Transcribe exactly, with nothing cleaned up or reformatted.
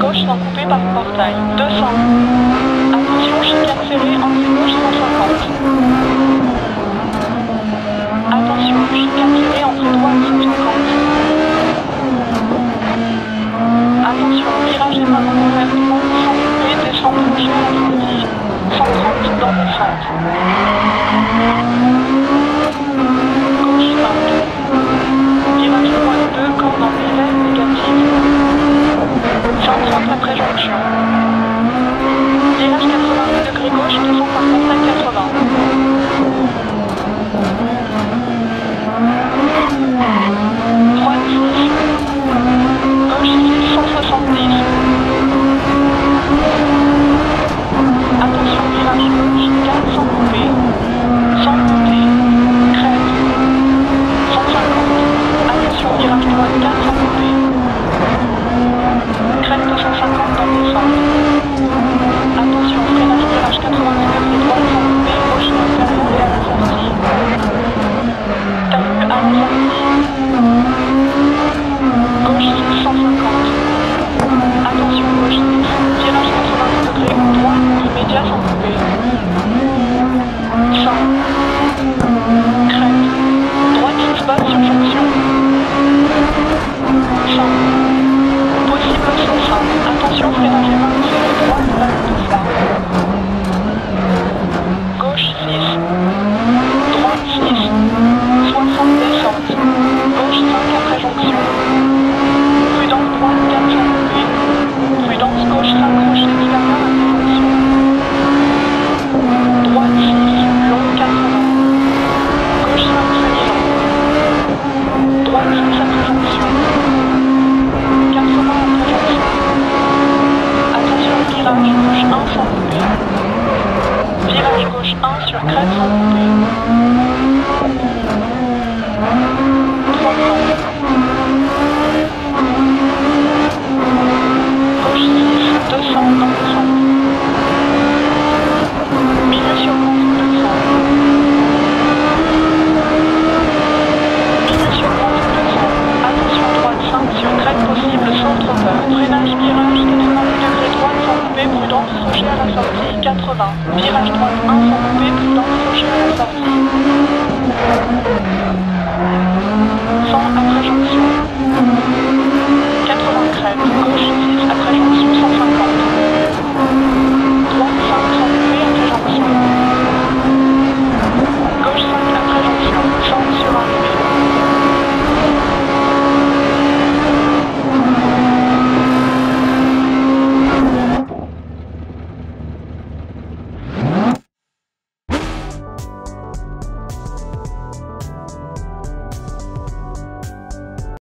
gauche sans couper par le portail. deux cents. Attention, chicane serrée, entrée gauche cent cinquante. Attention, chicane serrée, entrée droite cent cinquante. Attention, virage et main ouvertement, sans couper, descendre gauche vers la sortie. cent trente dans descente. Gauche cinq. Virage droite deux, corde en virage négative. cent trente après jonction. Virage quatre-vingt-dix degrés gauche, descend par portail quatre-vingts. Droite six. Gauche six, cent soixante-dix. Attention, virage gauche, quatre sans couper. Sans monter. Crête. cent cinquante. Attention, virage droite, quatre sans couper. Crête deux cent cinquante dans descente. Attention, freinage virage quatre-vingt-dix degrés droite sans couper, gauche inférieure et à la sortie. Talus à la sortie. Gauche six, cent cinquante. Attention, gauche six, virage quatre-vingt-dix degrés, droite immédiat sans couper. cent. Crête. Droite six basse sur jonction. cent. Possible cent cinq. Attention, freinage et main serrée droite à tout ça. Gauche six. Droite six. soixante descente. Gauche cinq après jonction. Prudence droite quatre sans couper. Prudence gauche cinq crochet extérieur après jonction. Droite six. Long quatre-vingts. Gauche cinq semi-long. Droite six